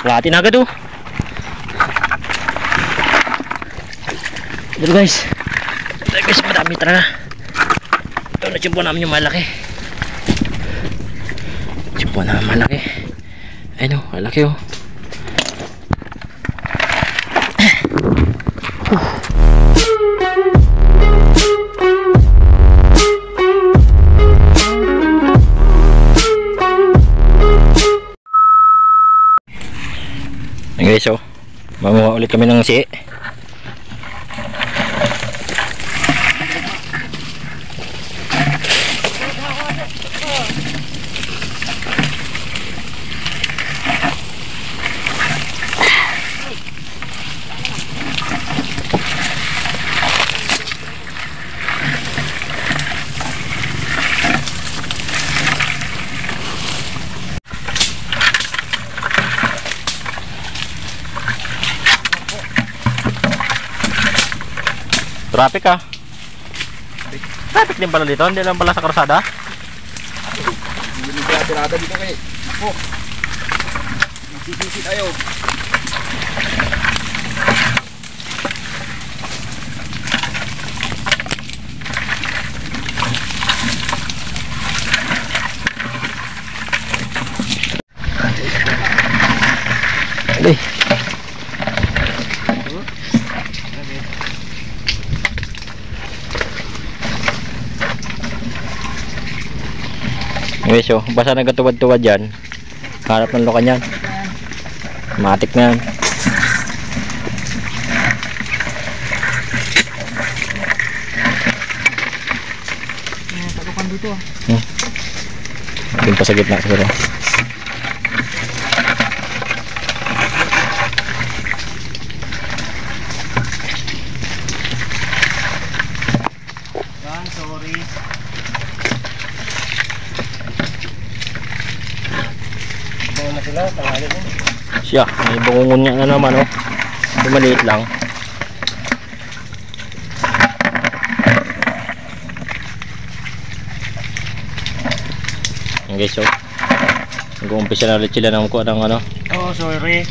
Lati na agad oh. Ito guys. Ito guys, madami talaga. Ito na chimpo namin yung malaki. Chimpo namin malaki. Ayun oh, malaki oh. Guys oh, manguha ulit kami ng si. Traffic ah. Traffic din pala dito, hindi lang pala sa karsada. Hindi tirada dito kay. Oh. Sisi tayo. Ay. Guys, oh, basta nagkatuwad-tuwad yan. Harap ng lukan yan. Matik na yan. Talukan dito ah. Yung pa sa gitna siguro. Sorry. Na sila, tanghali mo. Siya, may bungungon niya na naman oh. Ito maliit lang. Yan guys oh. Nag-uumpisa na ulit sila ng kuha ng ano. Oh, sorry.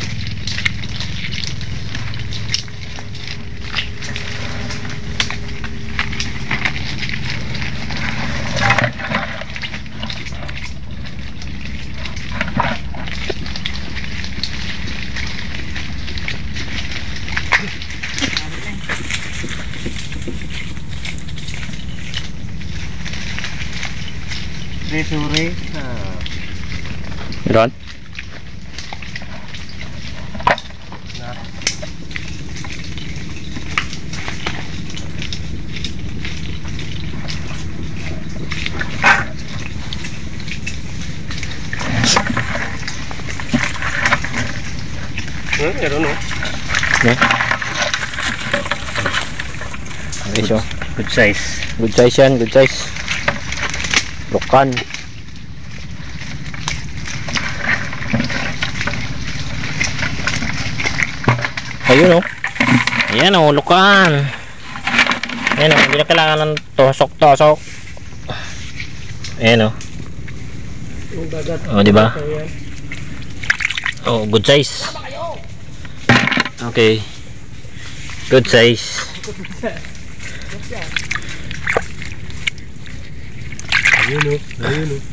Sorry. Meron? Meron no? Yeah. Okay, so Good size. good size yan, good size. Lukan. Ayun oh. Ayan oh, lukan. Ayan oh, hindi na kailangan ng tosok-tosok. Ayan oh. Oh, di ba? Oh, good size. Okay. Good size. Ayun oh, ayun oh.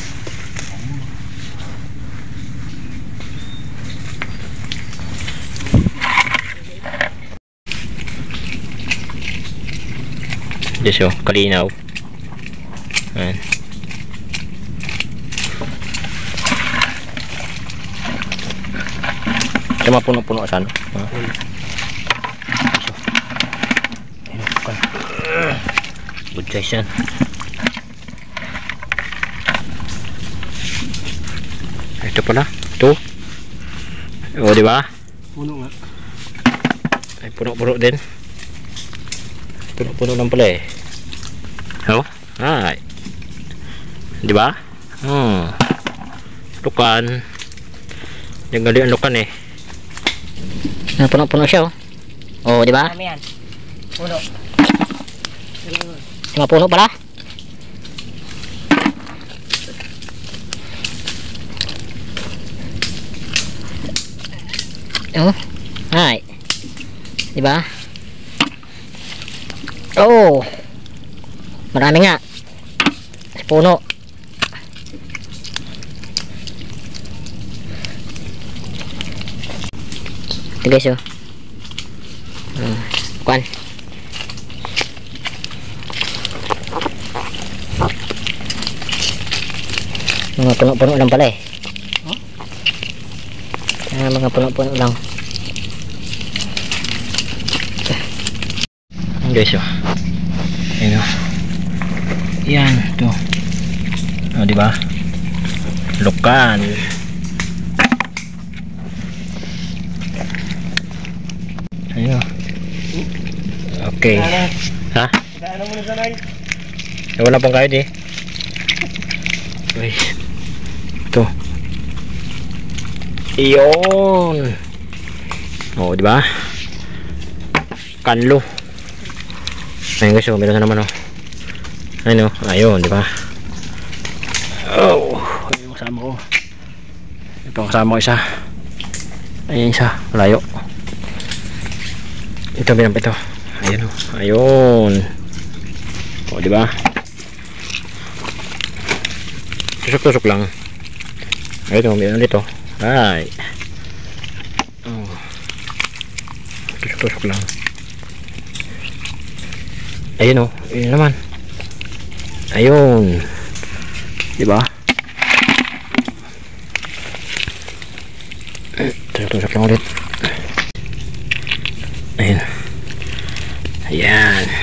Yes oh, kalinaw. Ayan. Siya mapuno-puno saan. Good size yan. Ito pala. Ito. O, di ba? Puno nga. Ay, puno-puno din. Puno-puno lang pala eh. Oh, ay. Di ba? Lukan. Yung gali ang lukan eh. Puno-puno siya oh. Oh, di ba? Kami yan. Puno. Mga puno pala. Oh. Hi. Diba? Oh. Marami nga. Sa puno. Ito guys oh. Kuan. Mga puno-puno lang pala eh. Mga puno-puno lang. Guys oh. Ayan oh. Yan to. Oh, di ba? Lukan. Ayan oh. Okay. Ha? Ano mo na sanay? Wala pong kayo di. Guys. Ito. Iyon. Oh, di ba? Kanlo. Ayun guys, oh, meron na naman oh. Ayun oh, ayun, di ba? Oh, ayun kasama ko. Ito kasama ko isa. Ayun isa, malayo. Ito binamp ito. Ayun oh, ayun. Oh, di ba? Tusok-tusok lang. Ayun oh, meron dito. Ay. Oh. Tusok-tusok lang. Ayun oh, ayun naman. Ayun. Diba? Tusok-tusok lang ulit. Ayun. Ayan.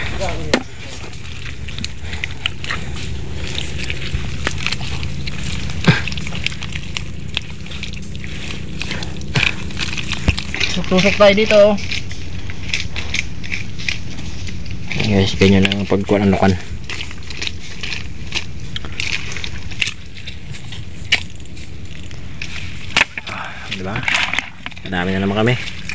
Tusok tayo dito oh. Guys, ganyan ang pagkuha ng lukan. Diba? Madami na naman kami.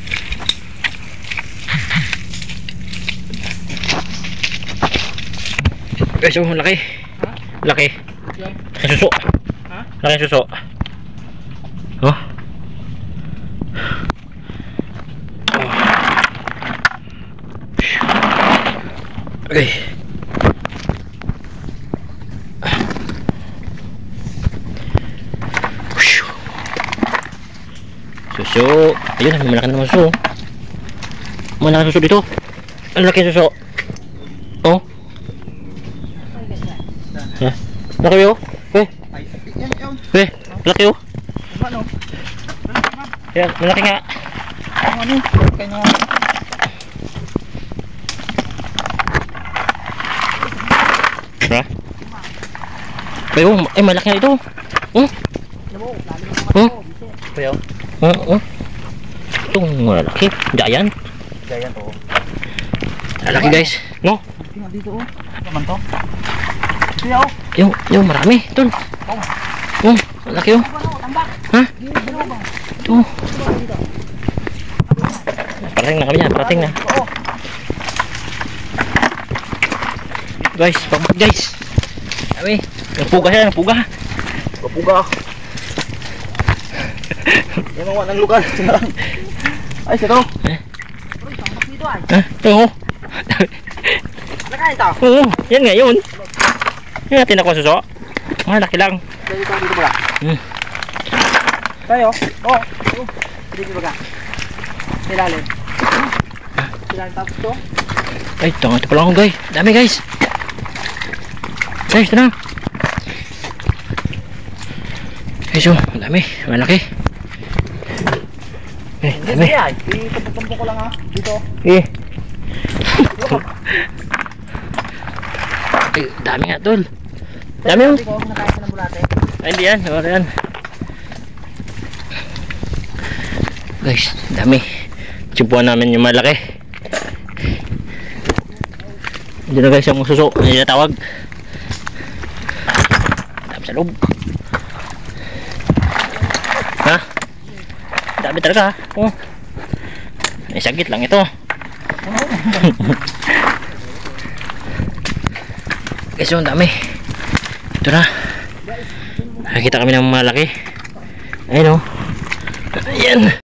Guys, oh, laki. Ha? Laki. Laki suso. Ha? Laki suso. Oh. Okay. Suso. Ayun, malaki naman suso. Malaki suso dito. Ang laki suso. Oh. Ha? Laki oh. Eh, laki oh. Ano? Yan, malaki nga. Ano? Kanya. Ha? Ay, oh, ay malaki na ito. Oh. Oh. Kuya. Oh. Ito malaki. Giant. Giant oh. Malaki guys. No? Tingnan dito oh. Naman to. Kuya oh. Yung marami. Ito. Oh, malaki oh. Ha? Ito. Parating na kami yan. Parating na. Guys, pagbag guys. Kami. Nagpuga siya, nagpuga. Kapuga. Yan ang wanang lugar. Ay, ito. Ha? Ito oh. Nakain ito. Oo, yan nga yun. Yan natin ako suso. Malaki lang. Dito ba? Tayo. Oh. Dito ba ka? Ilalim. Ilalim tapos to. Ay, ito pala akong guys. Dami guys. Guys, ito na. Guys, oh, dami. Malaki. Eh, dami. Itumpok ko lang ha. Dito. Eh. Ay, dami nga tol. Dami oh. Hindi ko nakain ka ng bulate. Ay, hindi yan. Wala yan. Guys, dami. Tsupuan namin yung malaki. Hindi na guys yung suso. Hindi na tawag. Dami sa loob. Ha? Dami talaga ha. Oh. May sagit lang ito. Guys, yung dami. Ito na. Nakikita kami ng malaki. Ayun o. Ayan.